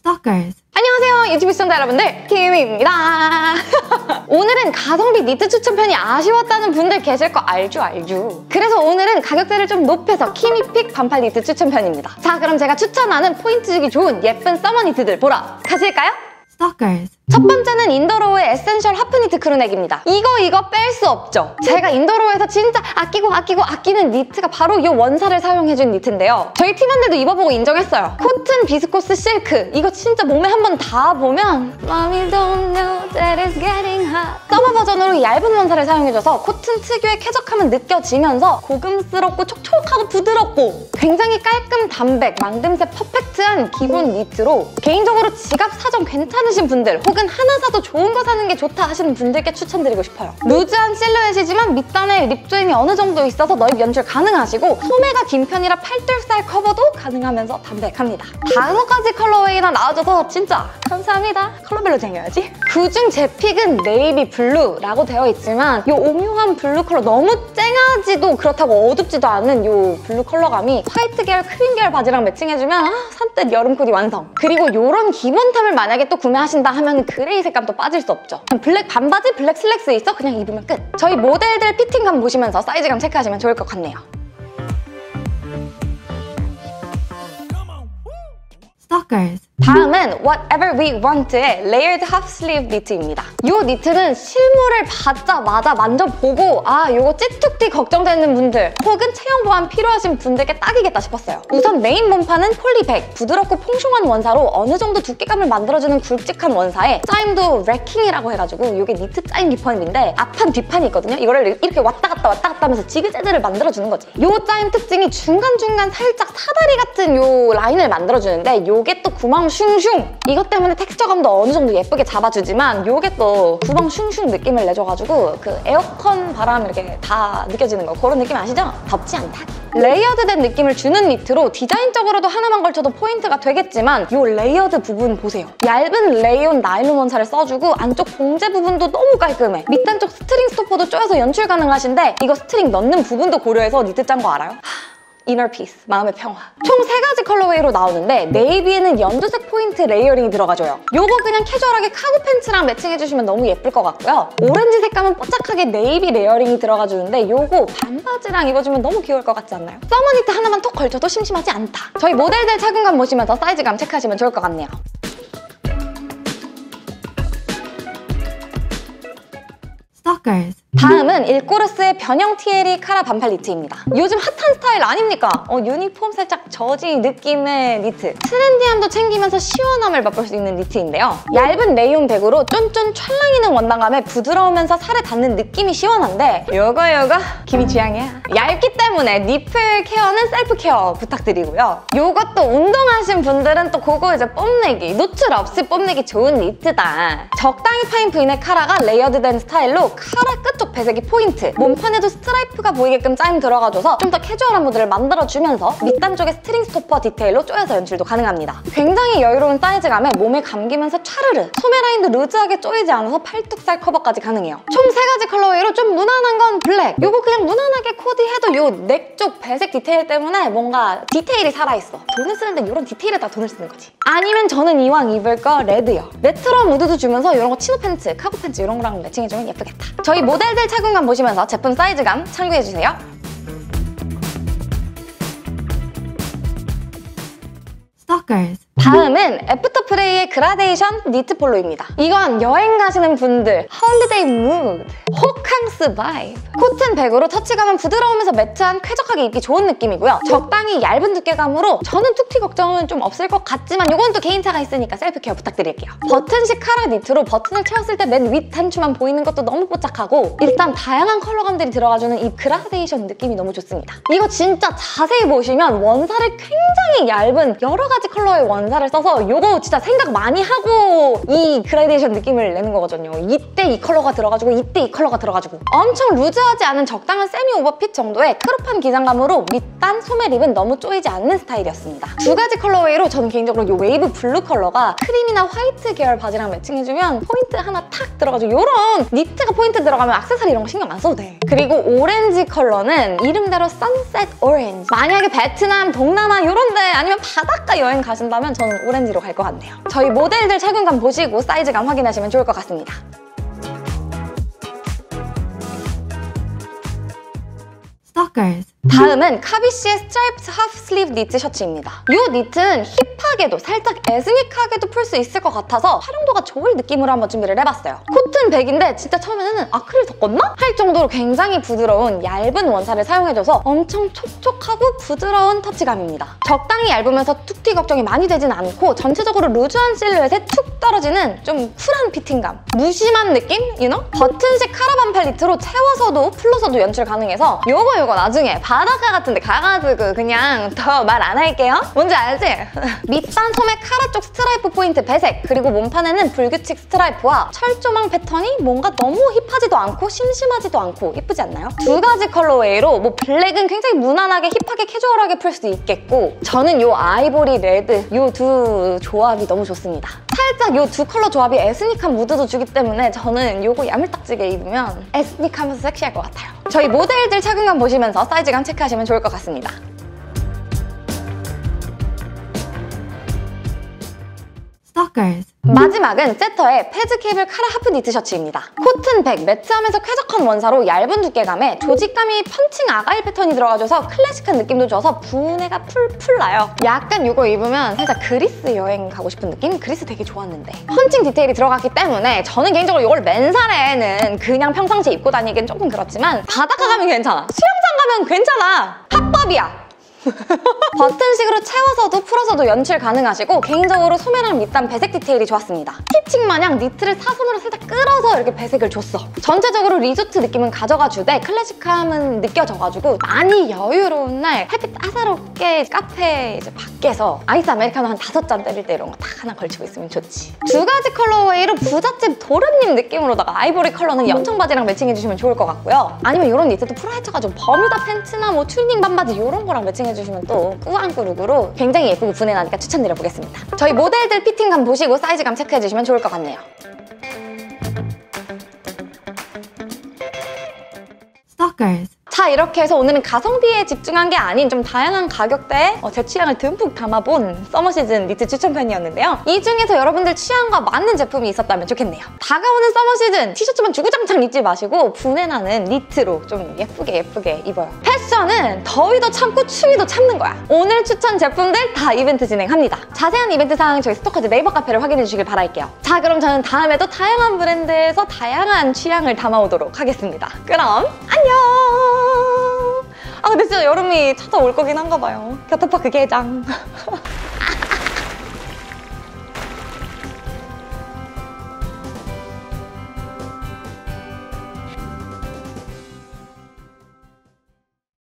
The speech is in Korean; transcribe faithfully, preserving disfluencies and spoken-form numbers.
Stalkers. 안녕하세요 유튜브 시청자 여러분들, 키미입니다. 오늘은 가성비 니트 추천편이 아쉬웠다는 분들 계실 거 알죠 알죠. 그래서 오늘은 가격대를 좀 높여서 키미픽 반팔 니트 추천편입니다. 자, 그럼 제가 추천하는 포인트 주기 좋은 예쁜 서머 니트들 보러 가실까요? Stalkers. 첫 번째는 인더로우의 에센셜 하프니트 크루넥입니다. 이거 이거 뺄 수 없죠. 제가 인더로우에서 진짜 아끼고 아끼고 아끼는 니트가 바로 이 원사를 사용해준 니트인데요. 저희 팀원들도 입어보고 인정했어요. 코튼, 비스코스, 실크 이거 진짜 몸에 한번 닿아보면 Mommy don't know that it's getting hot. 서머 버전으로 얇은 원사를 사용해줘서 코튼 특유의 쾌적함은 느껴지면서 고급스럽고 촉촉하고 부드럽고 굉장히 깔끔 담백, 망듦새 퍼펙트한 기본 니트로 개인적으로 지갑 사정 괜찮으신 분들 혹은 하나 사도 좋은 거 사는 게 좋다 하시는 분들께 추천드리고 싶어요. 루즈한 실루엣이지만 밑단에 립조임이 어느 정도 있어서 너입 연출 가능하시고 소매가 긴 편이라 팔뚝살 커버도 가능하면서 담백합니다. 다섯 가지 컬러웨이나 나와줘서 진짜 감사합니다. 컬러별로 쟁여야지. 그중 제 픽은 네이비 블루라고 되어 있지만 이 오묘한 블루 컬러 너무 쨍하지도 그렇다고 어둡지도 않은 이 블루 컬러감이 화이트 계열, 크림 계열 바지랑 매칭해주면 아, 산뜻 여름 코디 완성. 그리고 이런 기본템을 만약에 또 구매하신다 하면 그레이 색감도 빠질 수 없죠. 블랙 반바지, 블랙 슬랙스 있어? 그냥 입으면 끝. 저희 모델들 피팅감 보시면서 사이즈감 체크하시면 좋을 것 같네요. Stalkers. 다음은 Whatever We Want의 레이어드 하프 슬리브 니트입니다. 이 니트는 실물을 받자마자 만져보고 아 이거 찌툭티 걱정되는 분들 혹은 체형 보완 필요하신 분들께 딱이겠다 싶었어요. 우선 메인 몸판은 폴리백, 부드럽고 퐁숑한 원사로 어느 정도 두께감을 만들어주는 굵직한 원사에 짜임도 래킹이라고 해가지고 이게 니트 짜임 기법인데 앞판 뒷판이 있거든요. 이거를 이렇게 왔다 갔다 왔다 갔다 하면서 지그재그를 만들어주는 거지. 이 짜임 특징이 중간중간 살짝 사다리 같은 요 라인을 만들어주는데 요게 또 구멍 슝슝! 이것 때문에 텍스처감도 어느 정도 예쁘게 잡아주지만 요게 또 구멍 슝슝 느낌을 내줘가지고 그 에어컨 바람 이렇게 다 느껴지는 거 그런 느낌 아시죠? 덥지 않다. 레이어드된 느낌을 주는 니트로 디자인적으로도 하나만 걸쳐도 포인트가 되겠지만 요 레이어드 부분 보세요. 얇은 레이온 나일론 원사를 써주고 안쪽 봉제 부분도 너무 깔끔해. 밑단 쪽 스트링 스토퍼도 쪼여서 연출 가능하신데 이거 스트링 넣는 부분도 고려해서 니트 짠 거 알아요? 이너 피스, 마음의 평화. 총 세 가지 컬러웨이로 나오는데 네이비에는 연두색 포인트 레이어링이 들어가줘요. 요거 그냥 캐주얼하게 카고 팬츠랑 매칭해주시면 너무 예쁠 것 같고요. 오렌지 색감은 뽀짝하게 네이비 레이어링이 들어가주는데 요거 반바지랑 입어주면 너무 귀여울 것 같지 않나요? 서머니트 하나만 톡 걸쳐도 심심하지 않다. 저희 모델들 착용감 보시면서 사이즈감 체크하시면 좋을 것 같네요. Stalkers. 다음은 일코르스의 변형 티에리 카라 반팔 니트입니다. 요즘 핫한 스타일 아닙니까? 어, 유니폼 살짝 저지 느낌의 니트. 트렌디함도 챙기면서 시원함을 맛볼 수 있는 니트인데요. 얇은 레이온 백으로 쫀쫀 찰랑이는 원단감에 부드러우면서 살에 닿는 느낌이 시원한데 요거 요거 김이 취향이야. 얇기 때문에 니플 케어는 셀프 케어 부탁드리고요. 요것도 운동하신 분들은 또 그거 이제 뽐내기, 노출 없이 뽐내기 좋은 니트다. 적당히 파인 부인의 카라가 레이어드된 스타일로 카라 끝 쪽 배색이 포인트, 몸판에도 스트라이프가 보이게끔 짜임 들어가줘서 좀 더 캐주얼한 무드를 만들어주면서 밑단 쪽에 스트링 스토퍼 디테일로 쪼여서 연출도 가능합니다. 굉장히 여유로운 사이즈감에 몸에 감기면서 촤르르, 소매 라인도 루즈하게 쪼이지 않아서 팔뚝살 커버까지 가능해요. 총 세 가지 컬러웨이로 좀 무난한 건 블랙, 요거 그냥 무난하게 코디해도 요 넥 쪽 배색 디테일 때문에 뭔가 디테일이 살아있어. 돈을 쓰는데 이런 디테일에다 돈을 쓰는 거지. 아니면 저는 이왕 입을 거 레드요. 레트로 무드도 주면서 이런 거 치노 팬츠, 카고 팬츠 이런 거랑 매칭해주면 예쁘겠다. 저희 모델들 착용감 보시면서 제품 사이즈감 참고해주세요. Stalkers. 다음은 애프터 프레이의 그라데이션 니트 폴로입니다. 이건 여행 가시는 분들 홀리데이 무드, 호캉스 바이브. 코튼 백으로 터치감은 부드러우면서 매트한 쾌적하게 입기 좋은 느낌이고요. 적당히 얇은 두께감으로 저는 툭튀 걱정은 좀 없을 것 같지만 이건 또 개인차가 있으니까 셀프 케어 부탁드릴게요. 버튼식 카라 니트로 버튼을 채웠을 때 맨 윗 단추만 보이는 것도 너무 뽀짝하고 일단 다양한 컬러감들이 들어가주는 이 그라데이션 느낌이 너무 좋습니다. 이거 진짜 자세히 보시면 원사를 굉장히 얇은 여러 가지 컬러의 원사를 써서 이거 진짜 생각 많이 하고 이 그라데이션 느낌을 내는 거거든요. 이때 이 컬러가 들어가지고 이때 이 컬러가 들어가지고 엄청 루즈하지 않은 적당한 세미 오버핏 정도의 크롭한 기장감으로 밑단, 소매 립은 너무 쪼이지 않는 스타일이었습니다. 두 가지 컬러웨이로 저는 개인적으로 이 웨이브 블루 컬러가 크림이나 화이트 계열 바지랑 매칭해주면 포인트 하나 탁 들어가지고 이런 니트가 포인트 들어가면 액세서리 이런 거 신경 안 써도 돼. 그리고 오렌지 컬러는 이름대로 선셋 오렌지. 만약에 베트남, 동남아 이런 데 아니면 바닷가 여행 가신다면 하지만 저는 오렌지로 갈 것 같네요. 저희 모델들 착용감 보시고 사이즈감 확인하시면 좋을 것 같습니다. Stalkers. 다음은 카비씨의 스트라이프드 하프 슬리브 니트 셔츠입니다. 이 니트는 힙하게도 살짝 에스닉하게도 풀 수 있을 것 같아서 활용도가 좋을 느낌으로 한번 준비를 해봤어요. 코튼 백인데 진짜 처음에는 아크릴 섞었나? 할 정도로 굉장히 부드러운 얇은 원사를 사용해줘서 엄청 촉촉하고 부드러운 터치감입니다. 적당히 얇으면서 툭튀 걱정이 많이 되진 않고 전체적으로 루즈한 실루엣에 툭 떨어지는 좀 쿨한 피팅감. 무심한 느낌? You know? 버튼식 카라반 팔리트로 채워서도 풀러서도 연출 가능해서 요거 요거 나중에 바닷가 같은 데 가가지고 그냥 더 말 안 할게요. 뭔지 알지? 밑단 소매 카라 쪽 스트라이프 포인트 배색, 그리고 몸판에는 불규칙 스트라이프와 철조망 패턴이 뭔가 너무 힙하지도 않고 심심하지도 않고 예쁘지 않나요? 두 가지 컬러웨이로 뭐 블랙은 굉장히 무난하게 힙하게 캐주얼하게 풀 수도 있겠고, 저는 요 아이보리 레드 요 두 조합이 너무 좋습니다. 살짝 요 두 컬러 조합이 에스닉한 무드도 주기 때문에 저는 요거 야물딱지게 입으면 에스닉하면서 섹시할 것 같아요. 저희 모델들 착용감 보시면서 사이즈감 체크하시면 좋을 것 같습니다. Stalkers. 마지막은 세터의 패즈 케이블 카라 하프 니트 셔츠입니다. 코튼 백, 매트하면서 쾌적한 원사로 얇은 두께감에 조직감이 펀칭 아가일 패턴이 들어가줘서 클래식한 느낌도 줘서 분해가 풀풀 나요. 약간 이거 입으면 살짝 그리스 여행 가고 싶은 느낌? 그리스 되게 좋았는데. 펀칭 디테일이 들어갔기 때문에 저는 개인적으로 이걸 맨살에는 그냥 평상시 입고 다니기엔 조금 그렇지만 바닷가 가면 괜찮아. 수영장 가면 괜찮아. 합법이야. 버튼식으로 채워서도 풀어서도 연출 가능하시고, 개인적으로 소매랑 밑단 배색 디테일이 좋았습니다. 스티칭 마냥 니트를 사선으로 살짝 끌어서 이렇게 배색을 줬어. 전체적으로 리조트 느낌은 가져가주되 클래식함은 느껴져가지고 많이 여유로운 날 햇빛 따사롭게 카페 이제 밖에서 아이스 아메리카노 한 다섯 잔 때릴 때 이런 거 딱 하나 걸치고 있으면 좋지. 두 가지 컬러웨이로 부잣집 도련님 느낌으로다가 아이보리 컬러는 연청 바지랑 매칭해주시면 좋을 것 같고요. 아니면 이런 니트도 풀어헤쳐가지고 버뮤다 팬츠나 뭐 튜닝 반바지 이런 거랑 매칭해 해주시면 또 꾸안꾸 룩으로 굉장히 예쁘고 분해나니까 추천드려보겠습니다. 저희 모델들 피팅감 보시고 사이즈감 체크해주시면 좋을 것 같네요. Stalkers. 자, 이렇게 해서 오늘은 가성비에 집중한 게 아닌 좀 다양한 가격대에 어, 제 취향을 듬뿍 담아본 서머 시즌 니트 추천편이었는데요. 이 중에서 여러분들 취향과 맞는 제품이 있었다면 좋겠네요. 다가오는 서머 시즌 티셔츠만 주구장창 입지 마시고 분해나는 니트로 좀 예쁘게 예쁘게 입어요. 패션은 더위도 참고 추위도 참는 거야. 오늘 추천 제품들 다 이벤트 진행합니다. 자세한 이벤트 사항 저희 스토커즈 네이버 카페를 확인해 주시길 바랄게요. 자, 그럼 저는 다음에도 다양한 브랜드에서 다양한 취향을 담아오도록 하겠습니다. 그럼 안녕! 아 근데 진짜 여름이 찾아올 거긴 한가 봐요. 겨터파크 개장.